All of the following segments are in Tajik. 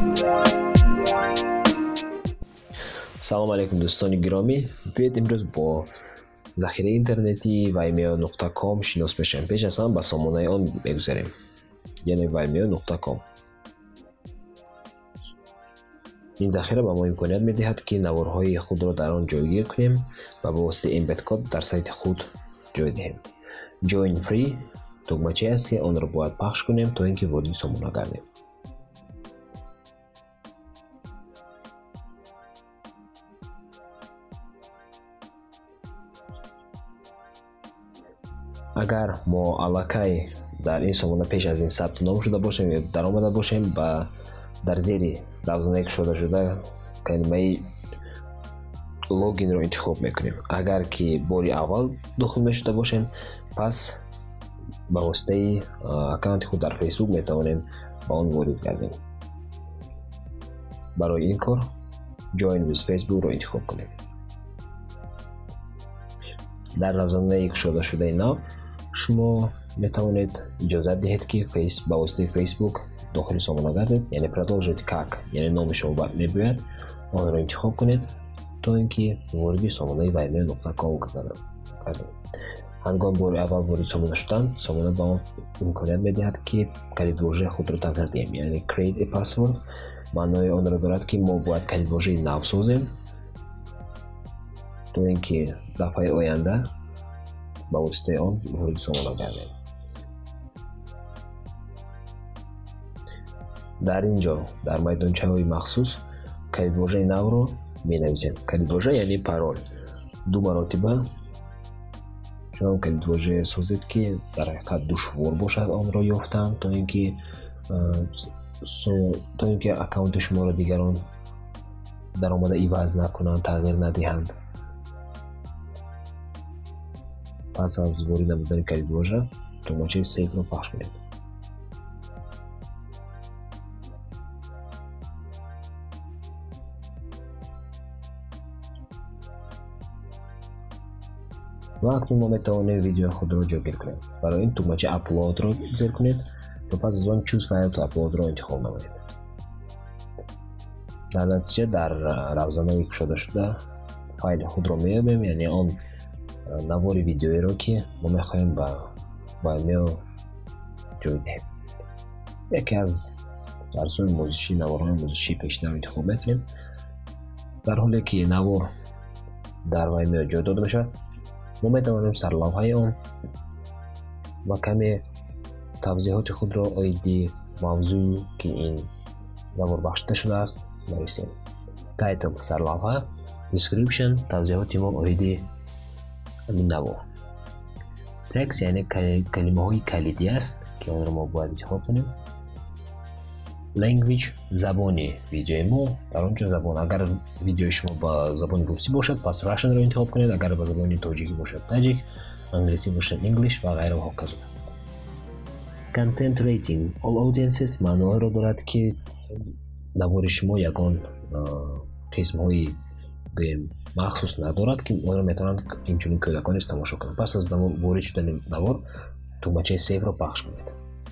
салом алейкум дӯстони гиромӣ, биёед имрӯз бо захираи интернетии vimeo.com шинос мешавем. пеш аз ҳама ба сомонаи он мегузарем, яъне vimeo.com. ин захира ба мо имконият медиҳад ки наворҳои худро дар он ҷойгир кунем ва ба воситаи embed код дар сайти худ ҷой диҳем. Join free тугмачае аст ки онро бояд пахш кунем то ин ки вориди сомона гардем. агар мо аллакай дар ин сомона пеш аз ин сабт ном шуда бошем ё даромада бошем, ба дар зери равзанаи кушода шуда калимаи логинро интихоб мекунем. агар ки бори аввал дохил мешуда бошем, пас ба воситаи аккаунти худ дар Facebook метавонем ба он ворид гардем. барои ин кор Join with Facebook-ро интихоб кунем. дар равзанаи кушода шудаи нав шумо метавонед иҷозат диҳед ки ба воситаи Facebook дохили сомона гардед, яъне продолжить как, яъне номи шумо мебояд, онро интихоб кунед то ин ки вориди сомонаи vimeo.com гардед. ҳангоми бори аввал ворид сомона шудан, сомона ба он имконият медиҳад ки калидвожаи худро тағйир диҳем, яъне create a password. маънои онро дорад ки мо бояд калидвожаи нав созем то ин ки дафъаи оянда ба воситаи он вориди сомона гардем. дар ин ҷо дар майдончаҳои махсус калидвожаи навро менависем. калидвожа яъне парол. ду маротиба чунон калидвожае созед ки дар ҳақиқат душвор бошад онро ёфтан, то ин ки аккаунти шуморо дигарон даромада иваз накунанд, тағйир надиҳанд. пас аз ворид намудани калидвожа тугмачаи Save-ро пахш кунед. ва акнун мо метавонем видеои худро ҷойгир кунем. барои ин тугмачаи Upload-ро зер кунед ва пас аз он Choose File to Upload-ро интихоб намоед. дар натиҷа дар равзанаи кушода шуда файли худро меёбем, яъне он навори видеоеро ки мо мехоҳем ба Vimeo ҷой диҳем. яке аз дарсҳои омӯзишӣ, наворҳои омӯзишӣ пешнав интихоб мекунем. дар ҳоле ки навор дар Vimeo ҷой дода мешавад, мо метавонем сарлавҳаи он ва каме тавзеҳоти худро оиди мавзӯи ки ин навор бахшида шудааст нависем. Title сарлавҳа, description тавзеҳоти мо оиди ҳамин навор. Text яъне калимаҳои калидӣ аст ки онро мо бояд интихоб кунем. Language забони видеои мо, дар он ҷо забон. агар видеои шумо ба забони русӣ бошад, пас Russian-ро интихоб кунед, агар ба забони тоҷикӣ бошад таҷик, англисӣ бошад English ва ғайра ва ҳоказо. Content rating all audiences маъноро дорад ки навори шумо ягон қисмҳои махсус надорад ки онро метавонанд инчунин кӯдакон низ тамошо кунанд. пас аз ворид шудани навор тугмачаи Save-ро пахш кунед.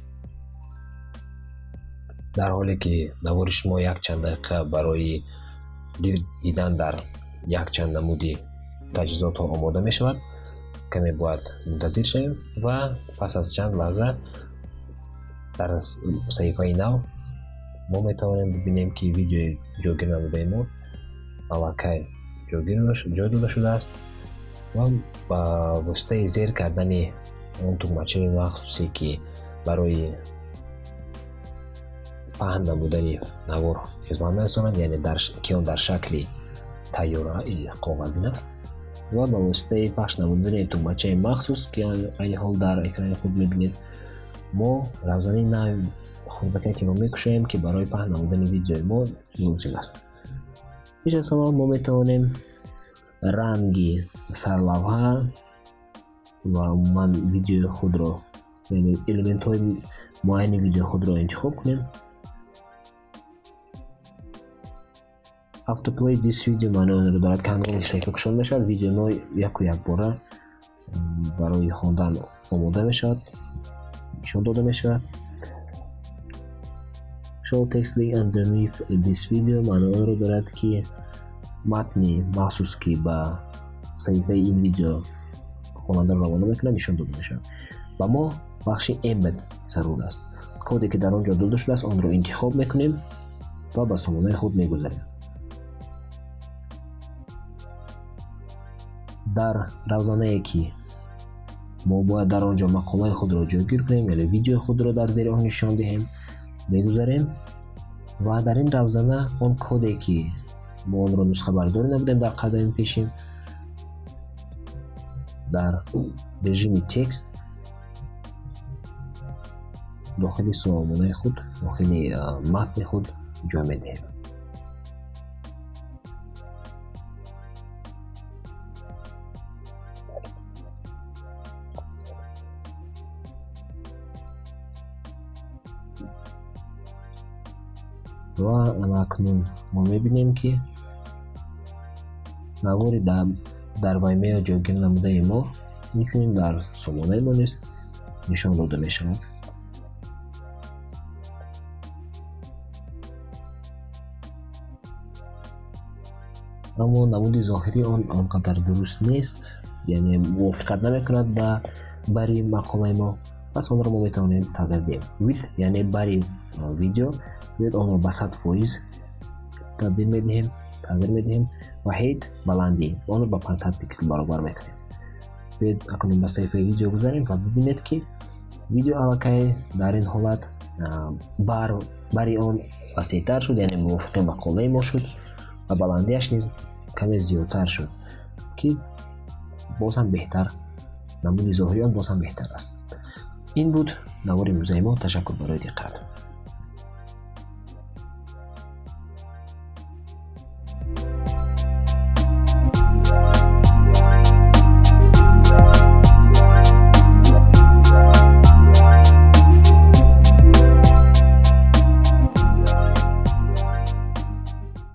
дар ҳоле ки навори шумо якчанд дақиқа барои дидан дар якчанд намуди таҷҳизотҳо омода мешавад, каме бояд мунтазир шавем ва пас аз чанд лаҳза дар саҳифаи нав мо метавонем бибинем ки видеои ҷойгир намудаи мо аллакай ҷой дода шудааст ва ба воситаи зер кардани он тугмачаи махсусе ки барои паҳн намудани навор хизмат мерасонад, яъне ки он дар шакли тайёраи коғазин аст, ва ба воситаи пахш намудани тугмачаи махсус ки айни ҳол дар экрани худ мебинед, мо равзанаи нави хурдакае ки мо мекушоем ки барои паҳн намудани видеои мо лозим аст. пеш аз ҳама мо метавонем ранги сарлавҳа ва умуман видеои худро, яъне элементҳои муайяни видеои худро интихоб кунем. Autoplay this video маънои онро дорад ки ҳангоми ки саҳифа кушода мешавад, видеои мо яку якбора барои хондан омода мешавад, нишон дода мешавад. show text link underneath this video маънои онро дорад ки матни махсус ки ба саҳифаи ин видео хонандаро равона мекунад нишон дода мешавад. Ба мо бахши embed зарур аст. коде ки дар он ҷо дода шудааст онро интихоб мекунем ва ба сомонаи худ мегузарем. дар равзанае ки мо бояд дар он ҷо мақолаи худро ҷойгир кунем, яъне видеои худро дар зери он нишон диҳем, мегузарем ва дар ин равзана он коде ки мо онро нусхабардорӣ намудем дар қадами пешин дар режими текст дохили сомонаи худ, дохили матни худ ҷой медиҳем. ва акнун мо мебинем ки навори дар Vimeo ҷойгир намудаи мо инчунин дар сомонаи мо низ нишон дода мешавад. аммо намуди зоҳирӣ он қадар дуруст нест, яъне мувофиқат намекунад ба бари мақолаи мо. пас онро мо метавонем тағйир диҳем. Width яъне бари видео бояд онро ба 100% табдил медиҳем, тағйир медиҳем ва height баландӣ онро ба 500 пиксел баробар мекунем. бояд акнун ба саҳифаи видео гузарем ва бибинед ки видео аллакай дар ин ҳолат бари он васеътар шуд, яъне мувофиқи мақолаи мо шуд ва баландиаш низ каме зиёдтар шуд ки боз ҳам беҳтар, намуди зоҳири он боз ҳам беҳтар аст. ин буд навори имрӯзаи мо. Ташаккур барои диққат.